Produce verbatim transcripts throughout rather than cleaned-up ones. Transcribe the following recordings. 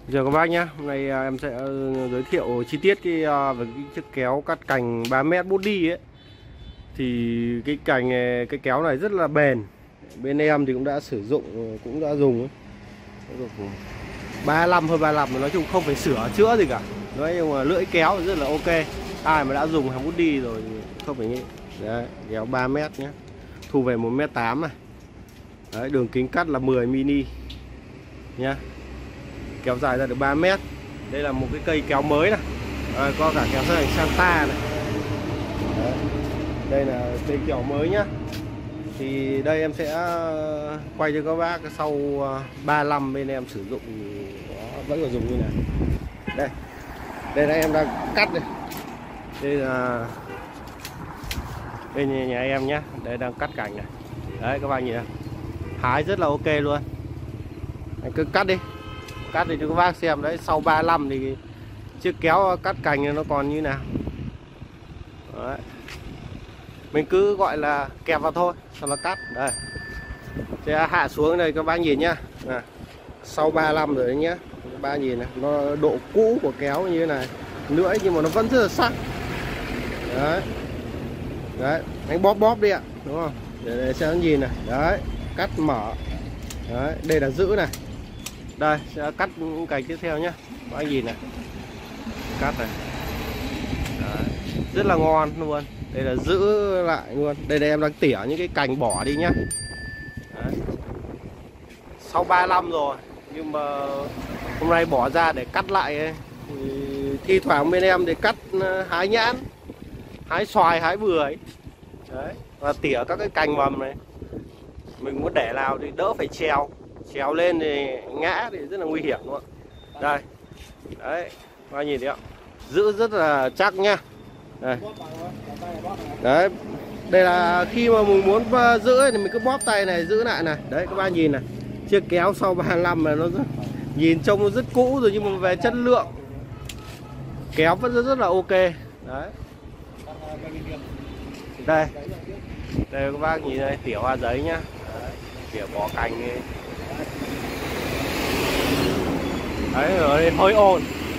Chào các bác nhé. Hôm nay à, em sẽ giới thiệu chi tiết cái à, về cái chiếc kéo cắt cành ba mét body ấy. Thì cái cành này, cái kéo này rất là bền. Bên em thì cũng đã sử dụng, cũng đã dùng ba lăm hơn ba lăm, nói chung không phải sửa chữa gì cả. Nói chung là lưỡi kéo rất là ok. Ai mà đã dùng hàng body rồi không phải nghĩ. Đấy, kéo ba mét nhé. Thu về một mét tám này. Đấy, đường kính cắt là mười mi-li nhá. Kéo dài ra được ba mét. Đây là một cái cây kéo mới này. À, có cả kéo sang Santa này. Đấy. Đây là cây kéo mới nhá. Thì đây em sẽ quay cho các bác sau ba năm bên em sử dụng đó, vẫn còn dùng như này. Đây. Đây là em đang cắt đây. Đây là đây nhà, nhà em nhá. Đây đang cắt cành này. Đấy các bạn nhìn này. Hái rất là ok luôn. Anh cứ cắt đi. Cắt để cho các bác xem đấy, sau ba năm thì chiếc kéo cắt cành nó còn như nào. Đấy. Mình cứ gọi là kẹp vào thôi, sau nó cắt. Đây. Sẽ hạ xuống đây các bác nhìn nhá. À, sau ba năm rồi đấy nhá. Các bác nhìn này, nó độ cũ của kéo như thế này. Lưỡi nhưng mà nó vẫn rất là sắc. Đấy. Đấy, anh bóp bóp đi ạ, đúng không? Để, để xem nhìn này. Đấy, cắt mở. Đấy, đây là giữ này. Đây, sẽ cắt những cành tiếp theo nhé. Các anh nhìn này. Cắt này. Đấy. Rất là ngon luôn. Đây là giữ lại luôn. Đây là em đang tỉa những cái cành bỏ đi nhá. Đấy. Sau ba năm rồi. Nhưng mà hôm nay bỏ ra để cắt lại ấy. Thì thi thoảng bên em để cắt hái nhãn, hái xoài, hái bưởi. Đấy. Và tỉa các cái cành mầm này. Mình muốn để nào thì đỡ phải trèo. Trèo lên thì ngã thì rất là nguy hiểm đúng không? Đây. Đấy, các bạn nhìn thấy không? Giữ rất là chắc nhá. Đây. Đấy. Đây là khi mà mình muốn giữ thì mình cứ bóp tay này, giữ lại này. Đấy các bạn nhìn này. Chiếc kéo sau ba năm mà nó rất, nhìn trông nó rất cũ rồi nhưng mà về chất lượng kéo vẫn rất, rất là ok. Đấy. Đây. Đây các bác nhìn đây, tỉa hoa giấy nhá. Đấy. Tỉa bỏ cành đi. Đấy, ở đây hơi ồn.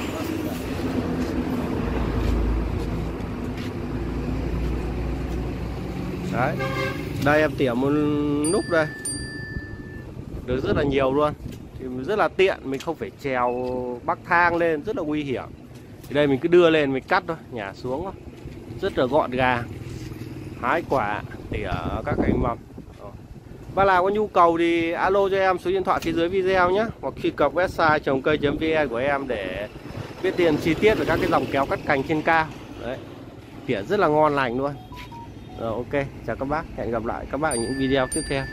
Đấy. Đây em tỉa một nút đây. Được rất là nhiều luôn. Thì rất là tiện, mình không phải trèo bắc thang lên, rất là nguy hiểm. Thì đây mình cứ đưa lên mình cắt thôi, nhả xuống thôi. Rất là gọn gàng. Hái quả, tỉa các cành mầm. Bác nào có nhu cầu thì alo cho em số điện thoại phía dưới video nhé. Hoặc truy cập website trồng cây chấm vn của em để biết tiền chi tiết về các cái dòng kéo cắt cành trên cao. Đấy. Tỉa rất là ngon lành luôn. Rồi ok, chào các bác, hẹn gặp lại các bác ở những video tiếp theo.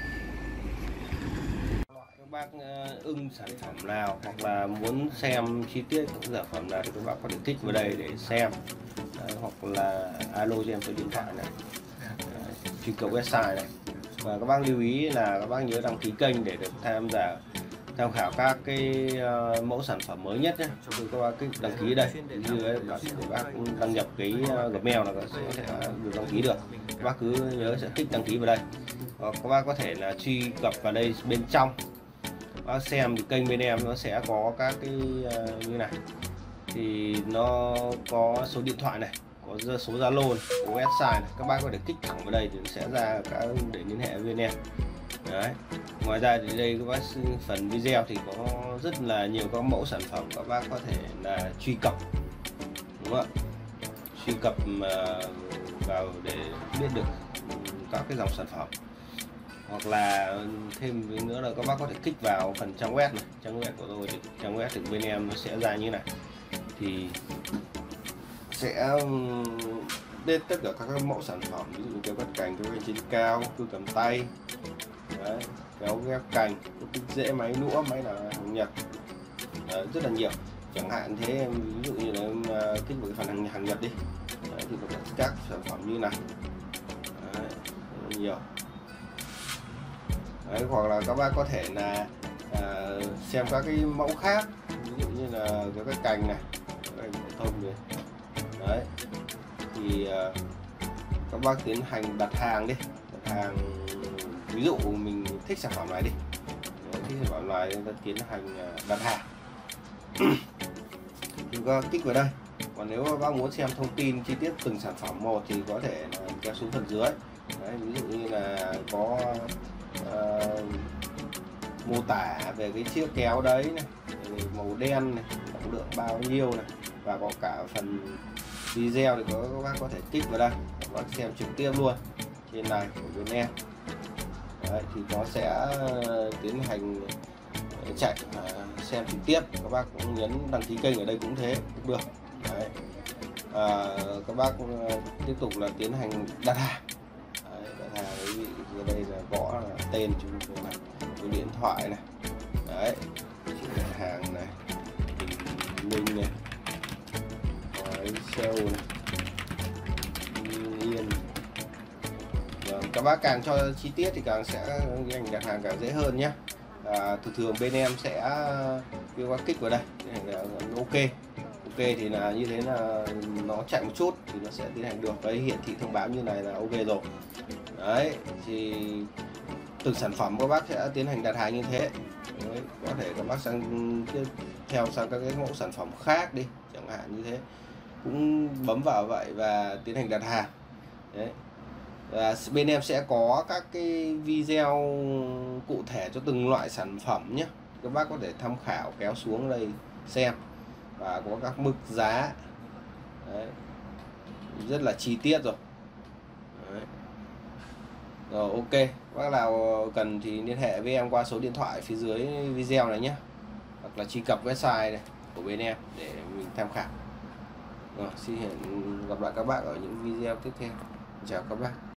Các bác ưng sản phẩm nào hoặc là muốn xem chi tiết các sản phẩm nào thì các bác có thể thích vào đây để xem. Đấy, hoặc là alo cho em số điện thoại này. Đấy, truy cập website này. Và các bác lưu ý là các bác nhớ đăng ký kênh để được tham gia tham khảo các cái uh, mẫu sản phẩm mới nhất nhé. Cho các bác cái đăng ký đây, như đấy, các bác đăng nhập cái uh, Gmail là sẽ có thể được đăng ký được. Các bác cứ nhớ sẽ tích đăng ký vào đây. Và các bác có thể là truy cập vào đây bên trong. Các bác xem thì kênh bên em nó sẽ có các cái uh, như này. Thì nó có số điện thoại này, có số Zalo, có website này. Các bác có thể kích thẳng vào đây thì sẽ ra các để liên hệ với bên em. Đấy. Ngoài ra thì đây các bác phần video thì có rất là nhiều các mẫu sản phẩm các bác có thể là truy cập, đúng không ạ? Truy cập vào để biết được các cái dòng sản phẩm. Hoặc là thêm nữa là các bác có thể kích vào phần trang web này, trang web của tôi thì trang web từ bên em nó sẽ ra như này. Thì sẽ lên tất cả các mẫu sản phẩm, ví dụ kéo cắt cành, kéo cành trên cao, cưa cầm tay, đấy, kéo ghép cành, kích rễ, máy nũa, máy là hàng Nhật, đấy, rất là nhiều. Chẳng hạn thế em ví dụ như là em kích vào cái phần hàng, hàng Nhật đi, đấy, thì có các sản phẩm như này, đấy, rất là nhiều. Đấy, hoặc là các bác có thể là à, xem các cái mẫu khác, ví dụ như là kéo cắt cành này, cái phổ thông này. Đấy. Thì uh, các bác tiến hành đặt hàng đi, đặt hàng ví dụ mình thích sản phẩm này đi. Đấy, thích sản phẩm này ta tiến hành uh, đặt hàng. chúng ta kích vào đây. Còn nếu các bác muốn xem thông tin chi tiết từng sản phẩm một thì có thể kéo xuống phần dưới. Đấy, ví dụ như là có uh, mô tả về cái chiếc kéo đấy này, màu đen này, trọng lượng bao nhiêu này, và có cả phần video thì có các bác có thể kích vào đây, các bác xem trực tiếp luôn trên này của bên em. Đấy, thì nó sẽ tiến hành chạy xem trực tiếp. Các bác cũng nhấn đăng ký kênh ở đây cũng thế cũng được. Đấy. À, các bác tiếp tục là tiến hành đặt hàng. Đấy, đặt hàng quý vị ở đây là gõ là tên chúng này, số điện thoại này, đấy, đặt hàng này, Minh này, đấy, sale này, Yên. Và các bác càng cho chi tiết thì càng sẽ hành đặt hàng càng dễ hơn nhé. À, thường thường bên em sẽ kêu các kích vào đây, ok. Ok thì là như thế là nó chạy một chút thì nó sẽ tiến hành được cái hiển thị thông báo như này là ok rồi. Đấy, thì từng sản phẩm các bác sẽ tiến hành đặt hàng như thế. Đấy, có thể các bác sang theo sang các cái mẫu sản phẩm khác đi chẳng hạn như thế, cũng bấm vào vậy và tiến hành đặt hàng. Đấy. Và bên em sẽ có các cái video cụ thể cho từng loại sản phẩm nhé, các bác có thể tham khảo, kéo xuống đây xem, và có các mức giá. Đấy, rất là chi tiết rồi. Đấy. Rồi ok, bác nào cần thì liên hệ với em qua số điện thoại phía dưới video này nhé, hoặc là truy cập website này của bên em để mình tham khảo. Rồi, xin hẹn gặp lại các bác ở những video tiếp theo. Chào các bác.